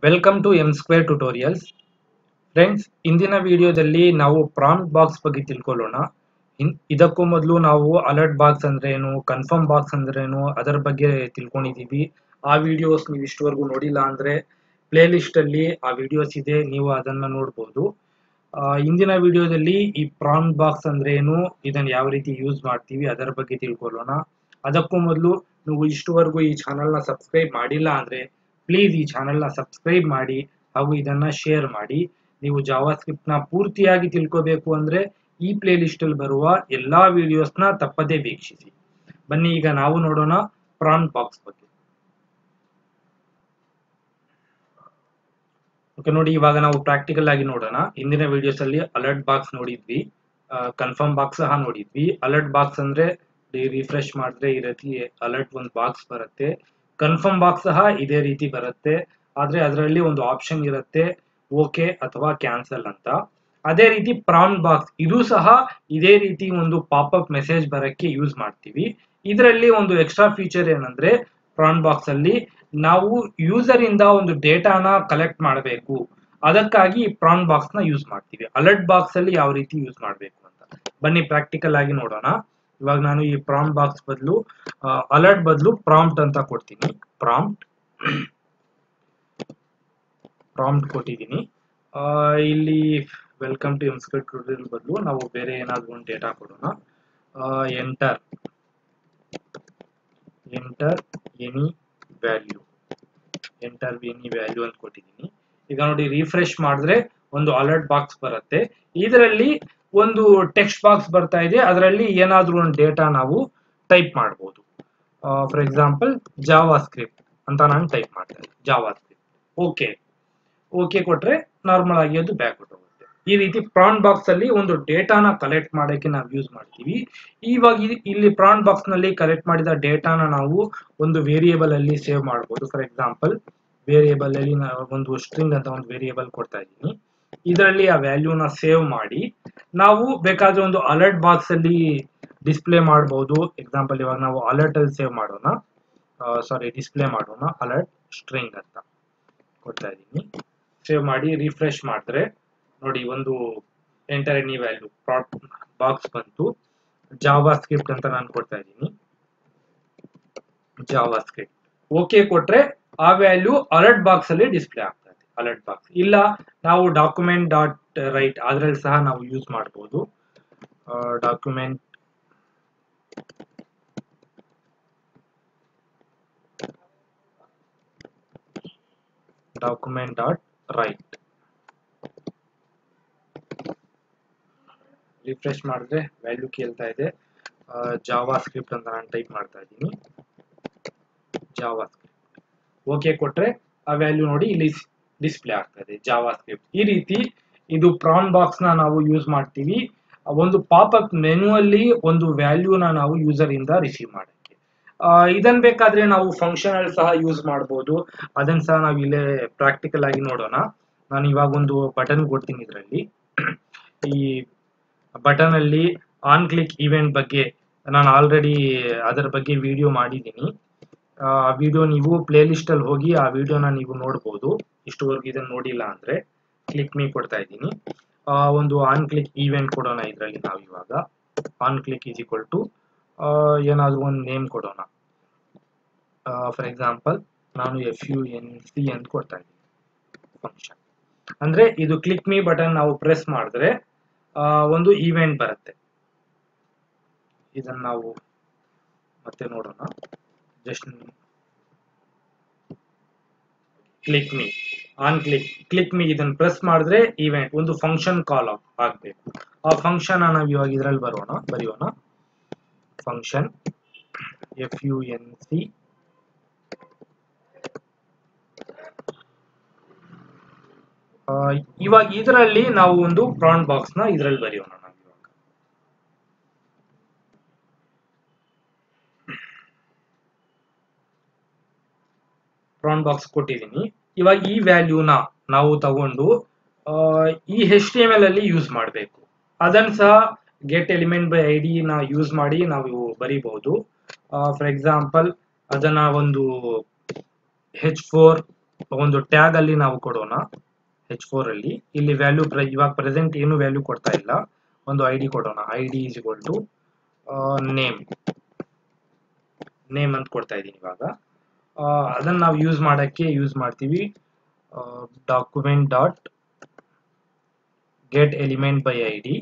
Welcome to M square tutorials. Friends, ಇಂದಿನ ವಿಡಿಯೋದಲ್ಲಿ ನಾವು ಪ್ರಾಂಪ್ಟ್ ಬಾಕ್ಸ್ ಬಗ್ಗೆ ತಿಳ್ಕೊಳ್ಳೋಣ. ಇದಕ್ಕೂ ಮೊದಲು ನಾವು ಅಲರ್ಟ್ ಬಾಕ್ಸ್ ಅಂದ್ರೇನು, ಕನ್ಫರ್ಮ್ ಬಾಕ್ಸ್ ಅಂದ್ರೇನು ಅದರ ಬಗ್ಗೆ ತಿಳ್ಕೊಂಡಿದ್ದೀವಿ. ಆ ವಿಡಿಯೋಸ್ ನೀವು ಇಷ್ಟವರೆಗೂ ನೋಡಿಲ್ಲ ಅಂದ್ರೆ ಪ್ಲೇ ಲಿಸ್ಟ್ ಅಲ್ಲಿ ಆ ವಿಡಿಯೋಸ್ ಇದೆ, ನೀವು ಅದನ್ನ ನೋಡ್ಬೋದು. ಇಂದಿನ ವಿಡಿಯೋದಲ್ಲಿ ಈ ಪ್ರಾಂಪ್ಟ್ ಬಾಕ್ಸ್ ಅಂದ್ರೇನು, ಇದನ್ನ ಯಾವ ರೀತಿ ಯೂಸ್ ಮಾಡ್ತೀವಿ ಅದರ ಬಗ್ಗೆ ತಿಳ್ಕೊಳ್ಳೋಣ. ಅದಕ್ಕೂ ಮೊದಲು ನೀವು ಇಷ್ಟವರೆಗೂ ಈ ಚಾನಲ್ನ ಸಬ್ಸ್ಕ್ರೈಬ್ ಮಾಡಿಲ್ಲ ಅಂದ್ರೆ ಪ್ಲೀಸ್ ಈ ಚಾನಲ್ನ ಸಬ್ಸ್ಕ್ರೈಬ್ ಮಾಡಿ ಹಾಗೂ ಇದನ್ನ ಶೇರ್ ಮಾಡಿ. ನೀವು ಜಾವಾ ಸ್ಕ್ರಿಪ್ಟ್ ನ ಪೂರ್ತಿಯಾಗಿ ತಿಳ್ಕೋಬೇಕು ಅಂದ್ರೆ ಈ ಪ್ಲೇ ಲಿಸ್ಟ್ ಅಲ್ಲಿ ಬರುವ ಎಲ್ಲಾ ವಿಡಿಯೋಸ್ನ ತಪ್ಪದೇ ವೀಕ್ಷಿಸಿ. ಬನ್ನಿ ಈಗ ನಾವು ನೋಡೋಣ ಪ್ರಾಂಪ್ಟ್ ಬಾಕ್ಸ್ ಬಗ್ಗೆ. ಓಕೆ, ನೋಡಿ ಇವಾಗ ನಾವು ಪ್ರಾಕ್ಟಿಕಲ್ ಆಗಿ ನೋಡೋಣ. ಇಂದಿನ ವಿಡಿಯೋಸ್ ಅಲ್ಲಿ ಅಲರ್ಟ್ ಬಾಕ್ಸ್ ನೋಡಿದ್ವಿ, ಕನ್ಫರ್ಮ್ ಬಾಕ್ಸ್ ಸಹ ನೋಡಿದ್ವಿ. ಅಲರ್ಟ್ ಬಾಕ್ಸ್ ಅಂದ್ರೆ ರಿಫ್ರೆಶ್ ಮಾಡಿದ್ರೆ ಈ ರೀತಿ ಅಲರ್ಟ್ ಒಂದು ಬಾಕ್ಸ್ ಬರುತ್ತೆ. ಕನ್ಫರ್ಮ್ ಬಾಕ್ಸ್ ಸಹ ಇದೇ ರೀತಿ ಬರುತ್ತೆ, ಆದ್ರೆ ಅದರಲ್ಲಿ ಒಂದು ಆಪ್ಷನ್ ಇರುತ್ತೆ ಓಕೆ ಅಥವಾ ಕ್ಯಾನ್ಸಲ್ ಅಂತ. ಅದೇ ರೀತಿ ಪ್ರಾಂಪ್ಟ್ ಬಾಕ್ಸ್ ಇದು ಸಹ ಇದೇ ರೀತಿ ಒಂದು ಪಾಪ್ಅಪ್ ಮೆಸೇಜ್ ಬರಕ್ಕೆ ಯೂಸ್ ಮಾಡ್ತೀವಿ. ಇದರಲ್ಲಿ ಒಂದು ಎಕ್ಸ್ಟ್ರಾ ಫೀಚರ್ ಏನಂದ್ರೆ ಪ್ರಾಂಪ್ಟ್ ಬಾಕ್ಸ್ ಅಲ್ಲಿ ನಾವು ಯೂಸರ್ ಇಂದ ಒಂದು ಡೇಟಾನ ಕಲೆಕ್ಟ್ ಮಾಡಬೇಕು, ಅದಕ್ಕಾಗಿ ಪ್ರಾಂಪ್ಟ್ ಬಾಕ್ಸ್ ನ ಯೂಸ್ ಮಾಡ್ತೀವಿ. ಅಲರ್ಟ್ ಬಾಕ್ಸ್ ಅಲ್ಲಿ ಯಾವ ರೀತಿ ಯೂಸ್ ಮಾಡಬೇಕು ಅಂತ ಬನ್ನಿ ಪ್ರಾಕ್ಟಿಕಲ್ ಆಗಿ ನೋಡೋಣ. ಇವಾಗ ನಾನು ಈ ಪ್ರಾಂಪ್ಟ್ ಬಾಕ್ಸ್ ಬದಲು ಅಲರ್ಟ್ ಬದಲು ಪ್ರಾಂಪ್ಟ್ ಅಂತ ಕೊಡ್ತೀನಿ. ಪ್ರಾಂಪ್ಟ್ ಕೊಟ್ಟಿದ್ದೀನಿ. ಇಲ್ಲಿ welcome to M square tutorial ಬದಲು ನಾವು ಬೇರೆ ಏನಾದ್ರು ಒಂದು ಡೇಟಾ ಕೊಡೋಣ. ಎಂಟರ್ ಎನಿ ವ್ಯಾಲ್ಯೂ ಅಂತ ಕೊಟ್ಟಿದ್ದೀನಿ. ಈಗ ನೋಡಿ ರಿಫ್ರೆಶ್ ಮಾಡಿದ್ರೆ ಒಂದು ಅಲರ್ಟ್ ಬಾಕ್ಸ್ ಬರುತ್ತೆ. ಇದರಲ್ಲಿ ಒಂದು ಟೆಕ್ಸ್ಟ್ ಬಾಕ್ಸ್ ಬರ್ತಾ ಇದೆ, ಅದರಲ್ಲಿ ಏನಾದ್ರೂ ಒಂದು ಡೇಟಾ ನಾವು ಟೈಪ್ ಮಾಡಬಹುದು. ಫಾರ್ ಎಕ್ಸಾಂಪಲ್ ಜಾವಾ ಸ್ಕ್ರಿಪ್ಟ್ ಅಂತ ನಾನು ಟೈಪ್ ಮಾಡ್ತೇನೆ. ಜಾವಾ ಸ್ಕ್ರಿಪ್ಟ್ ಓಕೆ ಕೊಟ್ರೆ ನಾರ್ಮಲ್ ಆಗಿ ಅದು ಬ್ಯಾಕ್ ಹೋಗುತ್ತೆ. ಈ ರೀತಿ ಪ್ರಾಂಪ್ಟ್ ಬಾಕ್ಸ್ ಅಲ್ಲಿ ಒಂದು ಡೇಟಾನ ಕಲೆಕ್ಟ್ ಮಾಡೋಕೆ ನಾವು ಯೂಸ್ ಮಾಡ್ತೀವಿ. ಇವಾಗ ಇಲ್ಲಿ ಪ್ರಾಂಪ್ಟ್ ಬಾಕ್ಸ್ ನಲ್ಲಿ ಕಲೆಕ್ಟ್ ಮಾಡಿದ ಡೇಟಾನ ನಾವು ಒಂದು ವೇರಿಯೇಬಲ್ ಅಲ್ಲಿ ಸೇವ್ ಮಾಡಬಹುದು. ಫಾರ್ ಎಕ್ಸಾಂಪಲ್ ವೇರಿಯೇಬಲ್ ಅಲ್ಲಿ ಒಂದು ಸ್ಟ್ರಿಂಗ್ ಅಂತ ಒಂದು ವೇರಿಯೇಬಲ್ ಕೊಡ್ತಾ ಇದ್ದೀನಿ. ಇದರಲ್ಲಿ ಆ ವ್ಯಾಲ್ಯೂನ ಸೇವ್ ಮಾಡಿ ನಾವು ಬೇಕಾದ್ರೆ ಒಂದು ಅಲರ್ಟ್ ಬಾಕ್ಸ್ ಅಲ್ಲಿ ಡಿಸ್ಪ್ಲೇ ಮಾಡಬಹುದು. ಎಕ್ಸಾಂಪಲ್ ಇವಾಗ ನಾವು ಅಲರ್ಟ್ ಅಲ್ಲಿ ಸೇವ್ ಮಾಡೋಣ, ಡಿಸ್ಪ್ಲೇ ಮಾಡೋಣ. ಅಲರ್ಟ್ ಸ್ಟ್ರಿಂಗ್ ಅಂತ ಕೊಡ್ತಾ ಇದ್ದೀನಿ. ಸೇವ್ ಮಾಡಿ ರಿಫ್ರೆಶ್ ಮಾಡಿದ್ರೆ ನೋಡಿ ಒಂದು ಎಂಟರ್ ಎನಿ ವ್ಯಾಲ್ಯೂ ಬಾಕ್ಸ್ ಬಂತು. ಜಾವಾ ಸ್ಕ್ರಿಪ್ಟ್ ಅಂತ ನಾನು ಕೊಡ್ತಾ ಇದ್ದೀನಿ. ಜಾವಾ ಸ್ಕ್ರಿಪ್ಟ್ ಓಕೆ ಕೊಟ್ರೆ ಆ ವ್ಯಾಲ್ಯೂ ಅಲರ್ಟ್ ಬಾಕ್ಸ್ ಅಲ್ಲಿ ಡಿಸ್ಪ್ಲೇ ಆಗ್ತಾ ಇದೆ. ಅಲರ್ಟ್ ಬಾಕ್ಸ್ ಇಲ್ಲ ನಾವು ಡಾಕ್ಯುಮೆಂಟ್ ಡಾಟ್ ರೈಟ್ ಅದ್ರಲ್ಲಿ ಸಹ ನಾವು ಯೂಸ್ ಮಾಡಬಹುದು. ಡಾಕ್ಯುಮೆಂಟ್ ಡಾಟ್ ರೈಟ್ ರಿಫ್ರೆಶ್ ಮಾಡಿದ್ರೆ ವ್ಯಾಲ್ಯೂ ಕೇಳ್ತಾ ಇದೆ. ಜಾವಾ ಸ್ಕ್ರಿಪ್ಟ್ ಅಂತ ನಾನು ಟೈಪ್ ಮಾಡ್ತಾ ಇದ್ದೀನಿ. ಜಾವಾ ಸ್ಕ್ರಿಪ್ಟ್ ಓಕೆ ಕೊಟ್ರೆ ಆ ವ್ಯಾಲ್ಯೂ ನೋಡಿ ಇಲ್ಲಿ ಡಿಸ್ಪ್ಲೇ ಆಗ್ತಾ ಇದೆ, ಜಾವಾ ಸ್ಕ್ರಿಪ್ಟ್. ಈ ರೀತಿ ಇದು ಪ್ರಾಂಪ್ಟ್ ಬಾಕ್ಸ್ ನ ನಾವು ಯೂಸ್ ಮಾಡ್ತೀವಿ ಒಂದು ಪಾಪ್ಅಪ್ ಮೆನು ಅಲ್ಲಿ ಒಂದು ವ್ಯಾಲ್ಯೂನ ನಾವು ಯೂಸರ್ ಇಂದ ರಿಸೀವ್ ಮಾಡಕ್ಕೆ. ಇದನ್ ಬೇಕಾದ್ರೆ ನಾವು ಫಂಕ್ಷನ್ ಅಲ್ಲಿ ಸಹ ಯೂಸ್ ಮಾಡಬಹುದು. ಅದನ್ನ ಸಹ ನಾವು ಇಲ್ಲೇ ಪ್ರಾಕ್ಟಿಕಲ್ ಆಗಿ ನೋಡೋಣ. ನಾನು ಇವಾಗ ಒಂದು ಬಟನ್ ಕೊಡ್ತೀನಿ. ಇದರಲ್ಲಿ ಈ ಬಟನ್ ಅಲ್ಲಿ ಆನ್ ಕ್ಲಿಕ್ ಇವೆಂಟ್ ಬಗ್ಗೆ ನಾನು ಆಲ್ರೆಡಿ ಅದರ ಬಗ್ಗೆ ವಿಡಿಯೋ ಮಾಡಿದ್ದೀನಿ. ಆ ವಿಡಿಯೋ ನೀವು ಪ್ಲೇ ಲಿಸ್ಟ್ ಅಲ್ಲಿ ಹೋಗಿ ಆ ವಿಡಿಯೋನ ನೀವು ನೋಡಬಹುದು. ಇಷ್ಟುವರೆಗೂ ಇದನ್ನ ನೋಡಿಲ್ಲ ಅಂದ್ರೆ ಕ್ಲಿಕ್ ಮೀ ಕೊಡ್ತಾ ಇದ್ದೀನಿ. ಒಂದು ಆನ್ ಕ್ಲಿಕ್ ಈವೆಂಟ್ ಕೊಡೋಣ. ಇದರಲ್ಲಿ ನಾವು ಇವಾಗ on click is equal to ಏನಾದ್ರು ಒಂದು ನೇಮ್ ಕೊಡೋಣ. ಫಾರ್ ಎಕ್ಸಾಂಪಲ್ ನಾನು FUNC ಅಂತ ಕೊಡ್ತಾ ಇದ್ದೀನಿ. ಫಂಕ್ಷನ್ ಅಂದ್ರೆ ಇದು ಕ್ಲಿಕ್ ಮೀ ಬಟನ್ ನಾವು ಪ್ರೆಸ್ ಮಾಡಿದ್ರೆ ಒಂದು ಈವೆಂಟ್ ಬರುತ್ತೆ. ಇದನ್ನ ನಾವು ಮತ್ತೆ ನೋಡೋಣ. Just click me on click me ಇದನ್ನ ಪ್ರೆಸ್ ಮಾಡಿದ್ರೆ ಈವೆಂಟ್ ಒಂದು ಫಂಕ್ಷನ್ ಕಾಲ್ ಆಗ್ಬೇಕು. ಆ ಫಂಕ್ಷನ್ ನಾವು ಇವಾಗ ಇದರಲ್ಲಿ ಬರೆಯೋಣ. ಫಂಕ್ಷನ್ FUNC ಇವಾಗ ಇದರಲ್ಲಿ ನಾವು ಒಂದು ಪ್ರಾಂಪ್ಟ್ ಬಾಕ್ಸ್ ನ ಇದರಲ್ಲಿ ಬರೆಯೋಣ. ನಾವು ಇವಾಗ ಪ್ರಾಂಪ್ಟ್ ಬಾಕ್ಸ್ ಕೊಟ್ಟಿದ್ದೀನಿ. ಇವಾಗ ಈ ವ್ಯಾಲ್ಯೂನ ನಾವು ತಗೊಂಡು ಈ HTML ಅಲ್ಲಿ ಯೂಸ್ ಮಾಡಬೇಕು. ಅದನ್ನ ಸಹ ಗೆಟ್ ಎಲಿಮೆಂಟ್ ಬೈ ID ನ ಯೂಸ್ ಮಾಡಿ ನಾವು ಬರೀಬಹುದು. ಫಾರ್ ಎಕ್ಸಾಂಪಲ್ ಅದನ್ನ ಒಂದು H4 ಒಂದು ಟ್ಯಾಗ್ ಅಲ್ಲಿ ನಾವು ಕೊಡೋಣ H4 ಅಲ್ಲಿ. ಇಲ್ಲಿ ವ್ಯಾಲ್ಯೂ ಇವಾಗ ಪ್ರೆಸೆಂಟ್ ಏನು ವ್ಯಾಲ್ಯೂ ಕೊಡ್ತಾ ಇಲ್ಲ, ಒಂದು ಐಡಿ ಕೊಡೋಣ. ID is equal to name ಅಂತ ಕೊಡ್ತಾ ಇದ್ದೀನಿ ಇವಾಗ. ಅದನ್ನ ನಾವು ಯೂಸ್ ಮಾಡ್ತೀವಿ document dot get element by ID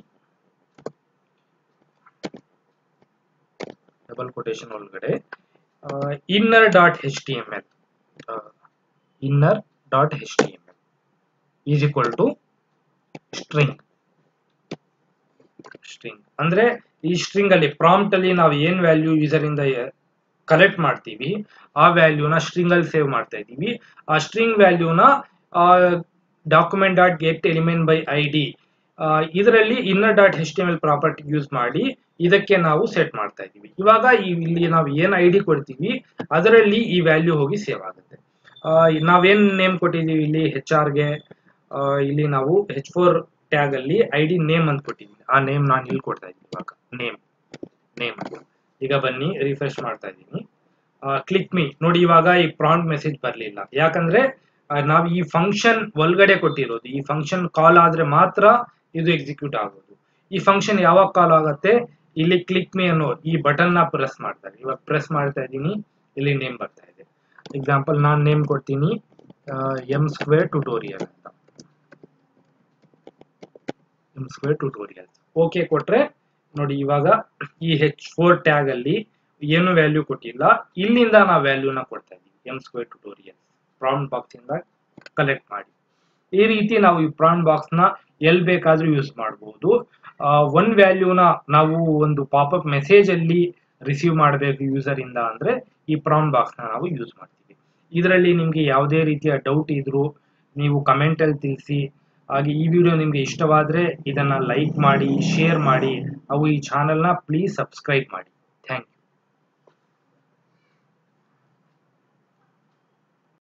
double quotation ಒಳಗಡೆ inner dot HTML is equal to string. ಅಂದ್ರೆ ಈ ಸ್ಟ್ರಿಂಗ್ ಅಲ್ಲಿ ಪ್ರಾಂಪ್ಟ್ ಅಲ್ಲಿ ನಾವು ಏನ್ ವ್ಯಾಲ್ಯೂ ಯೂಸರ್ ಇಂದ ಕಲೆಕ್ಟ್ ಮಾಡ್ತೀವಿ ಆ ವ್ಯಾಲ್ಯೂನ ಸ್ಟ್ರಿಂಗ್ ಅಲ್ಲಿ ಸೇವ್ ಮಾಡ್ತಾ ಇದೀವಿ. ಆ ಸ್ಟ್ರಿಂಗ್ ವ್ಯಾಲ್ಯೂನ document dot get element by ID ಇದರಲ್ಲಿ inner dot HTML property use ಮಾಡಿ ಇದಕ್ಕೆ ನಾವು ಸೆಟ್ ಮಾಡ್ತಾ ಇದೀವಿ. ಇವಾಗ ಇಲ್ಲಿ ನಾವು ಏನ್ ಐಡಿ ಕೊಡ್ತೀವಿ ಅದರಲ್ಲಿ ಈ ವ್ಯಾಲ್ಯೂ ಹೋಗಿ ಸೇವ್ ಆಗುತ್ತೆ. ನಾವೇನ್ ನೇಮ್ ಕೊಟ್ಟಿದೀವಿ ಇಲ್ಲಿ HR ಗೆ, ಇಲ್ಲಿ ನಾವು H4 ಟ್ಯಾಗ್ ಅಲ್ಲಿ ಐಡಿ ನೇಮ್ ಅಂತ ಕೊಟ್ಟಿದ್ದೀವಿ. ಆ ನೇಮ್ ನಾನು ಇಲ್ಲಿ ಕೊಡ್ತಾ ಇದ್ದೀನಿ ಇವಾಗ ನೇಮ್ ಅಂತ. ಈಗ ಬನ್ನಿ ರಿಫ್ರೆಶ್ ಮಾಡ್ತಾ ಇದ್ದೀನಿ. ಕ್ಲಿಕ್ ಮೀ ನೋಡಿ, ಇವಾಗ ಈ ಪ್ರಾಂಪ್ಟ್ ಮೆಸೇಜ್ ಬರಲಿಲ್ಲ. ಯಾಕಂದ್ರೆ ನಾವು ಈ ಫಂಕ್ಷನ್ ಒಳಗಡೆ ಕೊಟ್ಟಿರೋದು. ಈ ಫಂಕ್ಷನ್ ಕಾಲ್ ಆದ್ರೆ ಮಾತ್ರ ಇದು ಎಕ್ಸಿಕ್ಯೂಟ್ ಆಗೋದು. ಈ ಫಂಕ್ಷನ್ ಯಾವಾಗ ಕಾಲ್ ಆಗುತ್ತೆ, ಇಲ್ಲಿ ಕ್ಲಿಕ್ ಮೀ ಅನ್ನೋ ಈ ಬಟನ್ ನ ಪ್ರೆಸ್ ಮಾಡ್ತಾರೆ. ಇವಾಗ ಪ್ರೆಸ್ ಮಾಡ್ತಾ ಇದ್ದೀನಿ, ಇಲ್ಲಿ ನೇಮ್ ಬರ್ತಾ ಇದೆ. ಎಕ್ಸಾಂಪಲ್ ನಾನು ನೇಮ್ ಕೊಡ್ತೀನಿ M² ಟ್ಯುಟೋರಿಯಲ್ ಅಂತ. M² ಟ್ಯುಟೋರಿಯಲ್ ಓಕೆ ಕೊಟ್ರೆ ನೋಡಿ, ಇವಾಗ ಈ H4 ಟ್ಯಾಗ್ ಅಲ್ಲಿ ಏನು ವ್ಯಾಲ್ಯೂ ಕೊಟ್ಟಿಲ್ಲ, ಇಲ್ಲಿಂದ ನಾವು ವ್ಯಾಲ್ಯೂನ ಕೊಡ್ತಾ ಇದೀವಿ. M² ಟ್ಯುಟೋರಿಯಲ್ ಪ್ರಾಂಪ್ಟ್ ಬಾಕ್ಸ್ ಇಂದ ಕಲೆಕ್ಟ್ ಮಾಡಿ. ಈ ರೀತಿ ನಾವು ಈ ಪ್ರಾಂಪ್ಟ್ ಬಾಕ್ಸ್ ನ ಎಲ್ಲಿ ಬೇಕಾದ್ರೂ ಯೂಸ್ ಮಾಡಬಹುದು. ಒಂದ್ ವ್ಯಾಲ್ಯೂನ ನಾವು ಒಂದು ಪಾಪಪ್ ಮೆಸೇಜ್ ಅಲ್ಲಿ ರಿಸೀವ್ ಮಾಡಬೇಕು ಯೂಸರ್ ಇಂದ ಅಂದ್ರೆ ಈ ಪ್ರಾಂಪ್ಟ್ ಬಾಕ್ಸ್ ನ ನಾವು ಯೂಸ್ ಮಾಡ್ತೀವಿ. ಇದರಲ್ಲಿ ನಿಮ್ಗೆ ಯಾವುದೇ ರೀತಿಯ ಡೌಟ್ ಇದ್ರೂ ನೀವು ಕಮೆಂಟ್ ಅಲ್ಲಿ ತಿಳಿಸಿ. ಹಾಗೆ ಈ ವಿಡಿಯೋ ನಿಮ್ಗೆ ಇಷ್ಟವಾದ್ರೆ ಇದನ್ನ ಲೈಕ್ ಮಾಡಿ, ಶೇರ್ ಮಾಡಿ, ಹಾಗೂ ಈ ಚಾನೆಲ್ ನ ಪ್ಲೀಸ್ ಸಬ್ಸ್ಕ್ರೈಬ್ ಮಾಡಿ.